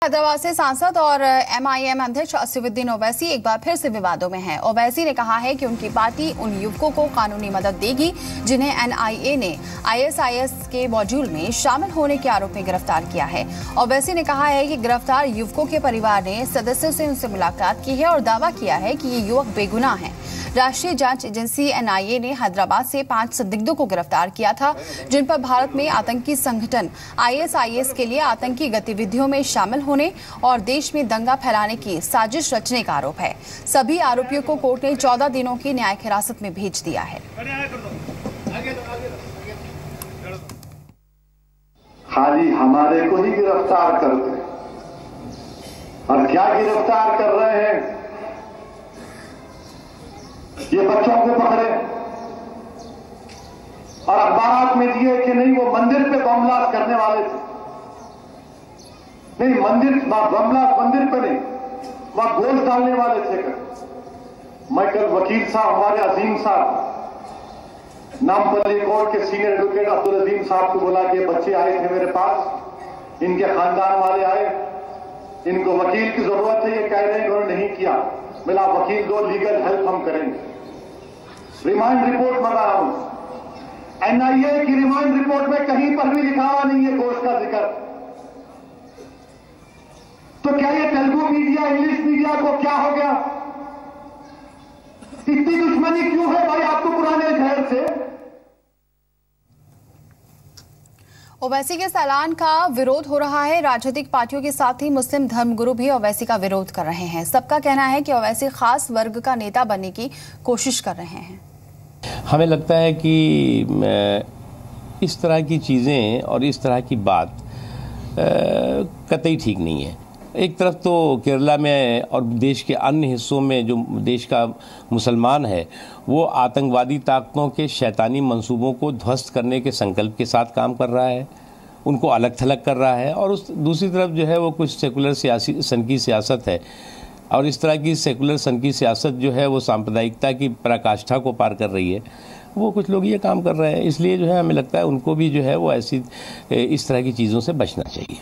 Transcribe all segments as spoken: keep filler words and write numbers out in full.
हैदराबाद से सांसद और एमआईएम अध्यक्ष असदुद्दीन ओवैसी एक बार फिर से विवादों में हैं। ओवैसी ने कहा है कि उनकी पार्टी उन युवकों को कानूनी मदद देगी जिन्हें एनआईए ने आईएसआईएस के मॉड्यूल में शामिल होने के आरोप में गिरफ्तार किया है। ओवैसी ने कहा है कि गिरफ्तार युवकों के परिवार ने सदस्यों से उनसे मुलाकात की है और दावा किया है कि ये युवक बेगुनाह हैं। राष्ट्रीय जांच एजेंसी एनआईए ने हैदराबाद से पांच संदिग्धों को गिरफ्तार किया था, जिन पर भारत में आतंकी संगठन आईएसआईएस के लिए आतंकी गतिविधियों में शामिल होने और देश में दंगा फैलाने की साजिश रचने का आरोप है। सभी आरोपियों को कोर्ट ने चौदह दिनों की न्यायिक हिरासत में भेज दिया है। खाली हमारे को ही गिरफ्तार करते और क्या गिरफ्तार कर रहे हैं? ये बच्चों को पकड़े और अखबारात में दिए कि नहीं वो मंदिर पे बम ब्लास्ट करने वाले थे। नहीं, मंदिर बम ब्लास्ट मंदिर पे नहीं, वहां गोश्त डालने वाले थे। कर मैं कल वकील साहब हमारे अजीम साहब नामपल्ली कोर्ट के सीनियर एडवोकेट अब्दुल अजीम साहब को बोला कि बच्चे आए थे मेरे पास, इनके खानदान वाले आए, इनको वकील की जरूरत है, ये कह रहे हैं उन्होंने नहीं किया। मिला वकील दो, लीगल हेल्प हम करेंगे। रिमांड रिपोर्ट मंगा रहा हूं। एनआईए की रिमांड रिपोर्ट में कहीं पर भी लिखा हुआ नहीं है गोश्त का जिक्र। तो क्या ये तेलुगु मीडिया, इंग्लिश मीडिया को क्या हो गया? इतनी दुश्मनी क्यों है भाई आपको पुराने शहर से? ओवैसी के इस ऐलान का विरोध हो रहा है। राजनीतिक पार्टियों के साथ ही मुस्लिम धर्मगुरु भी ओवैसी का विरोध कर रहे हैं। सबका कहना है कि ओवैसी खास वर्ग का नेता बनने की कोशिश कर रहे हैं। हमें लगता है कि इस तरह की चीज़ें और इस तरह की बात कतई ठीक नहीं है। एक तरफ तो केरला में और देश के अन्य हिस्सों में जो देश का मुसलमान है वो आतंकवादी ताकतों के शैतानी मंसूबों को ध्वस्त करने के संकल्प के साथ काम कर रहा है, उनको अलग थलग कर रहा है। और उस दूसरी तरफ जो है वो कुछ सेकुलर सियासी सन की सियासत है और इस तरह की सेकुलर सन की सियासत जो है वो सांप्रदायिकता की पराकाष्ठा को पार कर रही है। वो कुछ लोग ये काम कर रहे हैं, इसलिए जो है हमें लगता है उनको भी जो है वो ऐसी इस तरह की चीज़ों से बचना चाहिए।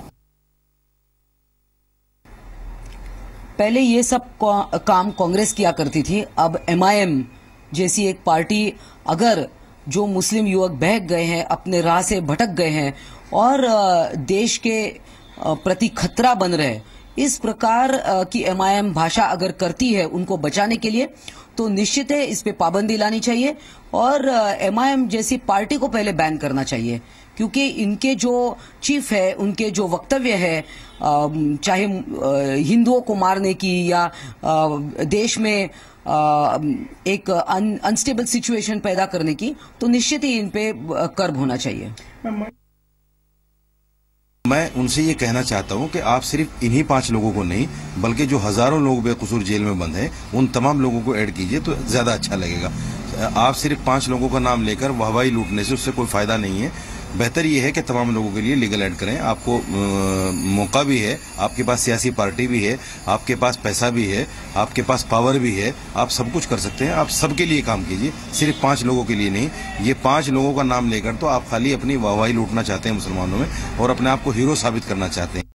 पहले ये सब काम कांग्रेस किया करती थी, अब एमआईएम जैसी एक पार्टी अगर जो मुस्लिम युवक बहक गए हैं, अपने राह से भटक गए हैं और देश के प्रति खतरा बन रहे, इस प्रकार की एमआईएम भाषा अगर करती है उनको बचाने के लिए, तो निश्चित है इस पे पाबंदी लानी चाहिए और एमआईएम जैसी पार्टी को पहले बैन करना चाहिए, क्योंकि इनके जो चीफ है, उनके जो वक्तव्य है, चाहे हिंदुओं को मारने की या देश में एक अनस्टेबल सिचुएशन पैदा करने की, तो निश्चित ही इन पे कर्ब होना चाहिए। मैं उनसे ये कहना चाहता हूँ कि आप सिर्फ इन्हीं पांच लोगों को नहीं बल्कि जो हजारों लोग बेकसूर जेल में बंद हैं उन तमाम लोगों को ऐड कीजिए तो ज्यादा अच्छा लगेगा। आप सिर्फ पांच लोगों का नाम लेकर वाहवाही लूटने से उससे कोई फायदा नहीं है। बेहतर ये है कि तमाम लोगों के लिए लीगल एड करें। आपको मौका भी है, आपके पास सियासी पार्टी भी है, आपके पास पैसा भी है, आपके पास पावर भी है, आप सब कुछ कर सकते हैं। आप सबके लिए काम कीजिए, सिर्फ पांच लोगों के लिए नहीं। ये पांच लोगों का नाम लेकर तो आप खाली अपनी वाहवाही लूटना चाहते हैं मुसलमानों में और अपने आप को हीरो साबित करना चाहते हैं।